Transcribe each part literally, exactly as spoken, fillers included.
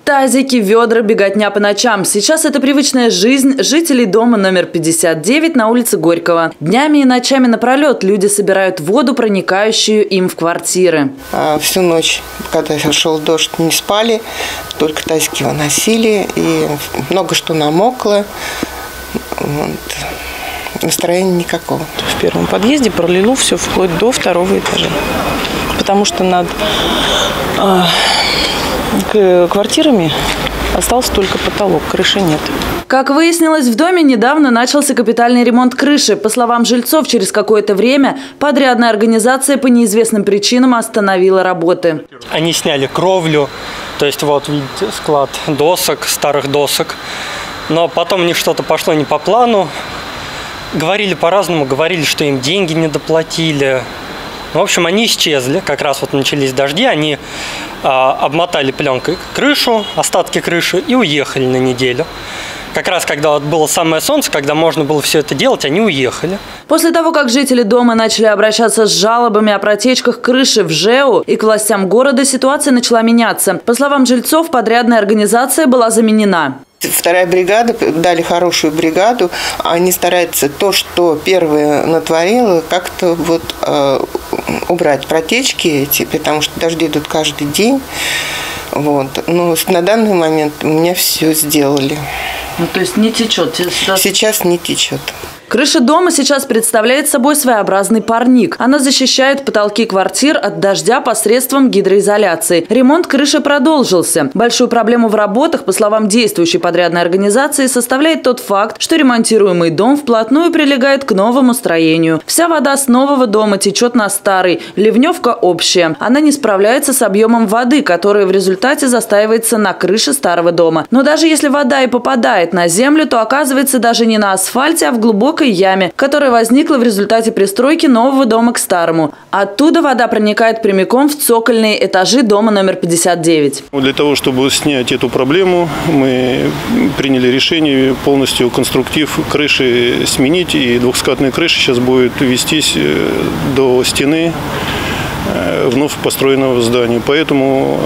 Тазики, ведра, беготня по ночам. Сейчас это привычная жизнь жителей дома номер пятьдесят девять на улице Горького. Днями и ночами напролет люди собирают воду, проникающую им в квартиры. А всю ночь, когда шел дождь, не спали, только тазики выносили, и много что намокло. Вот. Настроения никакого. В первом подъезде пролило все вплоть до второго этажа. Потому что над э, квартирами остался только потолок, крыши нет. Как выяснилось, в доме недавно начался капитальный ремонт крыши. По словам жильцов, через какое-то время подрядная организация по неизвестным причинам остановила работы. Они сняли кровлю, то есть вот видите склад досок, старых досок. Но потом у них что-то пошло не по плану. Говорили по-разному, говорили, что им деньги не доплатили. В общем, они исчезли, как раз вот начались дожди, они а, обмотали пленкой крышу, остатки крыши и уехали на неделю. Как раз когда вот было самое солнце, когда можно было все это делать, они уехали. После того, как жители дома начали обращаться с жалобами о протечках крыши в ЖЭУ и к властям города, ситуация начала меняться. По словам жильцов, подрядная организация была заменена. Вторая бригада, дали хорошую бригаду, они стараются то, что первая натворила, как-то вот э, убрать протечки эти, потому что дожди идут каждый день. Вот. Но на данный момент у меня все сделали. Ну, то есть не течет? Сейчас, сейчас не течет. Крыша дома сейчас представляет собой своеобразный парник. Она защищает потолки квартир от дождя посредством гидроизоляции. Ремонт крыши продолжился. Большую проблему в работах, по словам действующей подрядной организации, составляет тот факт, что ремонтируемый дом вплотную прилегает к новому строению. Вся вода с нового дома течет на старый. Ливневка общая. Она не справляется с объемом воды, который в результате застаивается на крыше старого дома. Но даже если вода и попадает на землю, то оказывается даже не на асфальте, а в глубокой яме, которая возникла в результате пристройки нового дома к старому. Оттуда вода проникает прямиком в цокольные этажи дома номер пятьдесят девять. Для того, чтобы снять эту проблему, мы приняли решение полностью конструктив крыши сменить. И двухскатная крыша сейчас будет вестись до стены вновь построенного здания. Поэтому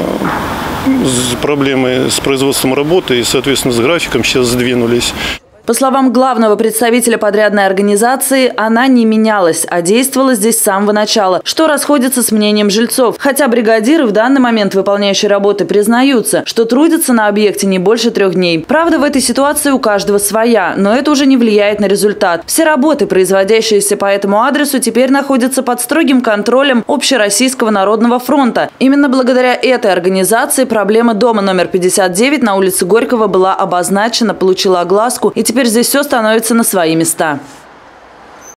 проблемы с производством работы и, соответственно, с графиком сейчас сдвинулись. По словам главного представителя подрядной организации, она не менялась, а действовала здесь с самого начала, что расходится с мнением жильцов. Хотя бригадиры, в данный момент выполняющие работы, признаются, что трудятся на объекте не больше трех дней. Правда, в этой ситуации у каждого своя, но это уже не влияет на результат. Все работы, производящиеся по этому адресу, теперь находятся под строгим контролем Общероссийского народного фронта. Именно благодаря этой организации проблема дома номер пятьдесят девять на улице Горького была обозначена, получила огласку, и теперь здесь все становится на свои места.